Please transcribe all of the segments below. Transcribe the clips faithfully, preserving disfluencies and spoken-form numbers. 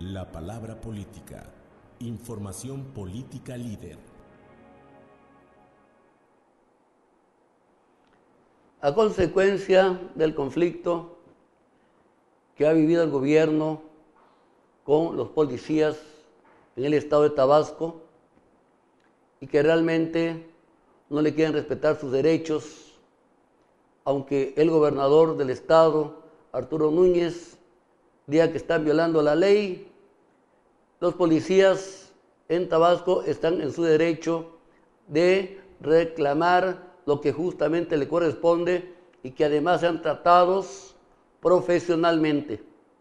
La palabra política. Información política líder. A consecuencia del conflicto que ha vivido el gobierno con los policías en el estado de Tabasco y que realmente no le quieren respetar sus derechos, aunque el gobernador del estado, Arturo Núñez, diga que están violando la ley, los policías en Tabasco están en su derecho de reclamar lo que justamente le corresponde y que además sean tratados profesionalmente.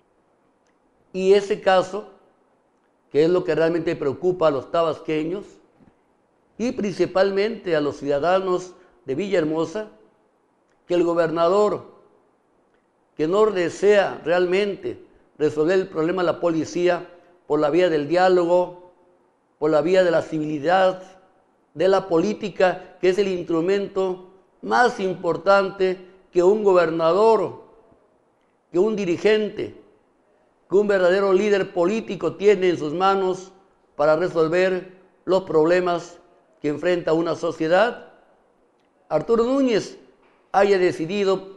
Y ese caso, que es lo que realmente preocupa a los tabasqueños y principalmente a los ciudadanos de Villahermosa, que el gobernador, que no desea realmente resolver el problema de la policía por la vía del diálogo, por la vía de la civilidad, de la política, que es el instrumento más importante que un gobernador, que un dirigente, que un verdadero líder político tiene en sus manos para resolver los problemas que enfrenta una sociedad. Arturo Núñez haya decidido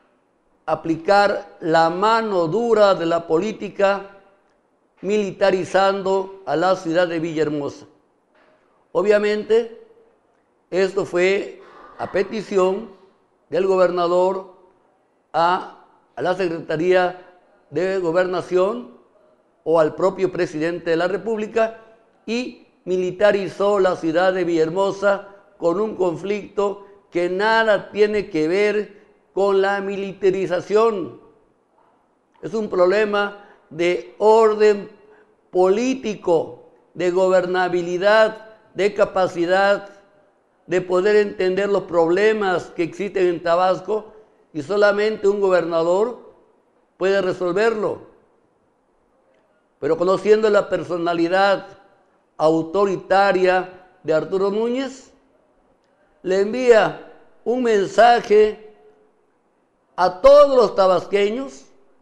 aplicar la mano dura de la política militarizando a la ciudad de Villahermosa. Obviamente, esto fue a petición del gobernador a, a la Secretaría de Gobernación o al propio presidente de la República y militarizó la ciudad de Villahermosa con un conflicto que nada tiene que ver con la militarización. Es un problema de orden político, de gobernabilidad, de capacidad de poder entender los problemas que existen en Tabasco y solamente un gobernador puede resolverlo. Pero conociendo la personalidad autoritaria de Arturo Núñez, le envía un mensaje a todos los tabasqueños,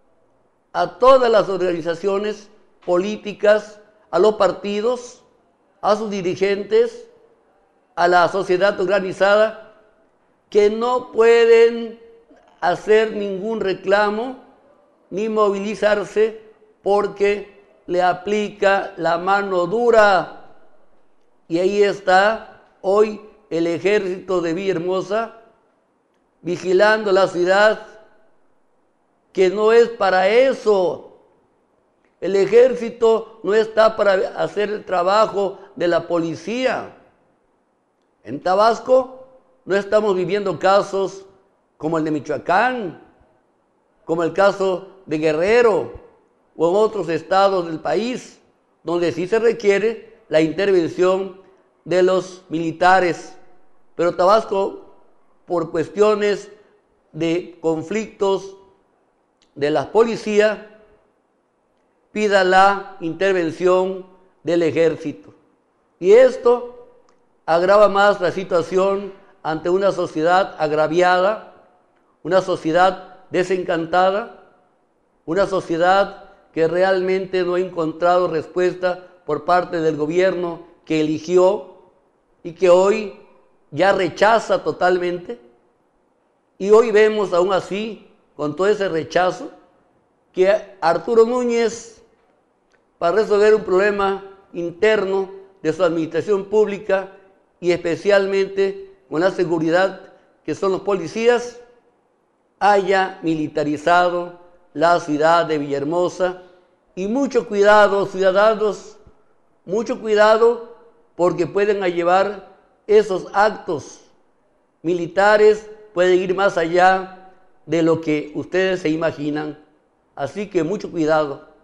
a todas las organizaciones políticas, a los partidos, a sus dirigentes, a la sociedad organizada, que no pueden hacer ningún reclamo ni movilizarse porque le aplica la mano dura. Y ahí está hoy el ejército de Villahermosa vigilando la ciudad, que no es para eso. El ejército no está para hacer el trabajo de la policía. En Tabasco no estamos viviendo casos como el de Michoacán, como el caso de Guerrero o en otros estados del país, donde sí se requiere la intervención de los militares. Pero Tabasco, por cuestiones de conflictos de la policía, pida la intervención del ejército. Y esto agrava más la situación ante una sociedad agraviada, una sociedad desencantada, una sociedad que realmente no ha encontrado respuesta por parte del gobierno que eligió y que hoy ya rechaza totalmente. Y hoy vemos aún así, con todo ese rechazo, que Arturo Núñez, para resolver un problema interno de su administración pública y especialmente con la seguridad que son los policías, haya militarizado la ciudad de Villahermosa. Y mucho cuidado, ciudadanos, mucho cuidado, porque pueden llevar esos actos militares, pueden ir más allá de lo que ustedes se imaginan. Así que mucho cuidado.